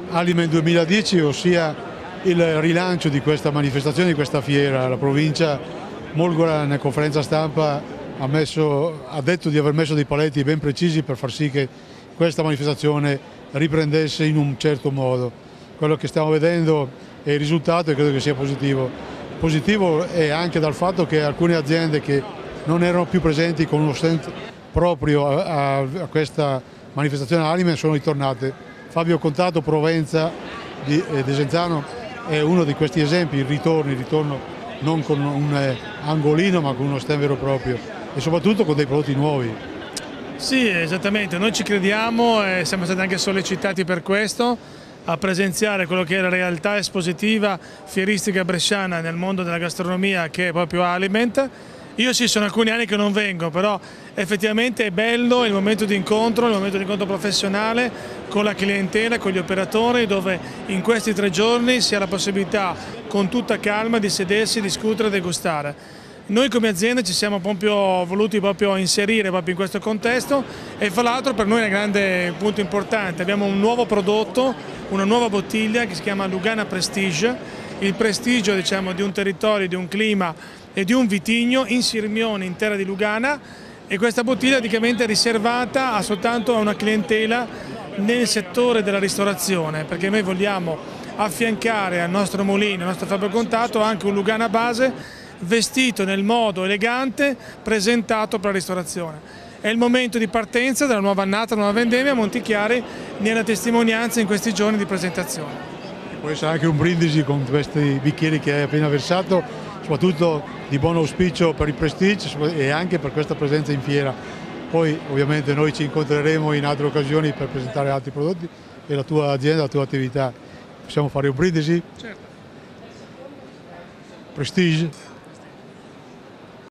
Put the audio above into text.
Aliment 2010, ossia il rilancio di questa manifestazione, di questa fiera. La provincia Molgora nella conferenza stampa ha detto di aver messo dei paletti ben precisi per far sì che questa manifestazione riprendesse in un certo modo. Quello che stiamo vedendo è il risultato e credo che sia positivo. Positivo è anche dal fatto che alcune aziende che non erano più presenti con uno stand proprio a questa manifestazione Aliment sono ritornate. Fabio Contato, Provenza di Desenzano è uno di questi esempi, il ritorno non con un angolino ma con uno stand vero e proprio e soprattutto con dei prodotti nuovi. Sì, esattamente, noi ci crediamo e siamo stati anche sollecitati per questo a presenziare quello che è la realtà espositiva fieristica bresciana nel mondo della gastronomia, che è proprio Aliment. Io sì, sono alcuni anni che non vengo, però effettivamente è bello il momento di incontro, professionale con la clientela, con gli operatori, dove in questi 3 giorni si ha la possibilità con tutta calma di sedersi, discutere e degustare. Noi come azienda ci siamo voluti inserire in questo contesto e fra l'altro per noi è un grande punto importante. Abbiamo un nuovo prodotto, una nuova bottiglia che si chiama Lugana Prestige, il prestigio di un territorio, di un clima e di un vitigno in Sirmione, in terra di Lugana, e questa bottiglia praticamente è riservata soltanto a una clientela nel settore della ristorazione, perché noi vogliamo affiancare al nostro mulino, al nostro Fabio Contato, anche un Lugana base vestito nel modo elegante presentato per la ristorazione. È il momento di partenza della nuova annata, nuova vendemmia. Montichiari nella testimonianza in questi giorni di presentazione. Può essere anche un brindisi con questi bicchieri che hai appena versato, soprattutto di buon auspicio per il Prestige e anche per questa presenza in fiera. Poi ovviamente noi ci incontreremo in altre occasioni per presentare altri prodotti e la tua azienda, la tua attività. Possiamo fare un brindisi? Certo. Prestige.